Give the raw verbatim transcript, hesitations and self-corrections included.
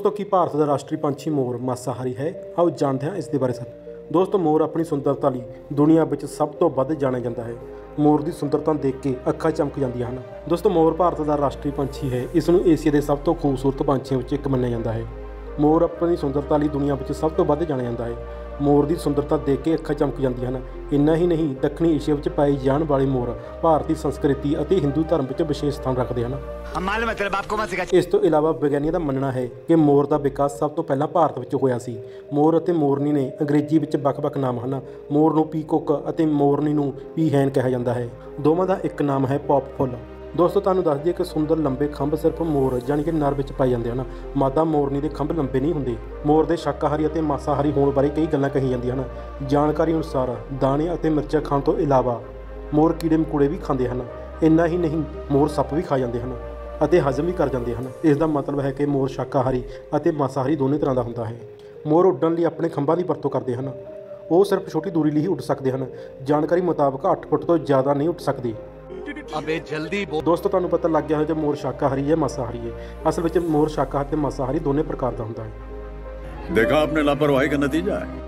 दोस्तों की भारत का राष्ट्रीय पंछी मोर मांसाहारी है। आओ जानते हैं इस दे बारे सब। दोस्तों मोर अपनी सुंदरता लई दुनिया विच सब तो वध जाणिया जाता है। मोर की सुंदरता देख के अखां चमक जांदियां हन। दोस्तों मोर भारत का राष्ट्रीय पंछी है। इसनूं एशिया के सब तो खूबसूरत पंछियों विच एक मन्निया जाता है। मोर अपनी सुंदरता लई दुनिया विच सब तो वध जाणिया जाता है। मोर की सुंदरता देख के अखां चमक जांदियां हन। इन्ना ही नहीं, दक्षिणी एशिया विच पाए जाण वाले मोर भारतीय संस्कृति और हिंदू धर्म विच विशेष स्थान रखते हैं। इस तो इलावा विग्यानियों का मनना है कि मोर का विकास सब तो पहला भारत विच होया सी। मोर और मोरनी ने अंग्रेजी विच वख-वख नाम हैं। मोर नूं पीकॉक और मोरनी नूं पीहैन कहा जाता है। दोवां दा एक नाम है पॉप फुल। दोस्तों तुहानूं दस दईए कि सुंदर लंबे खंभ सिर्फ मोर जानी कि नर विच पाए जाते हैं। मादा मोरनी के खंभ लंबे नहीं होंदे। मोर के शाकाहारी और मांसाहारी होने बारे कई गल्लां कही जांदियां हन। जानकारी अनुसार दाणे और मिर्चां खाण तो इलावा मोर कीड़े मकूड़े भी खांदे हन। इन्ना ही नहीं, मोर सप भी खा जाते हैं ਅਤੇ हजम भी कर जाते हैं। इसका मतलब है कि मोर शाकाहारी और मांसाहारी दोनों तरह का होता है। मोर उड्डण लई अपने खंभां की वरतों करते हैं। वो सिर्फ छोटी दूरी लिए ही उड़ सकते हैं। जानकारी मुताबिक अठ फुट तो ज़्यादा नहीं उड़ सकते। अबे जल्दी बोल। दोस्तों तुहानूं पता लग गया है कि मोर शाकाहारी है मांसाहारी है। असल में मोर शाकाहारी ते मांसाहारी दोनों प्रकार का होता है। देखा आपने लापरवाही का नतीजा है।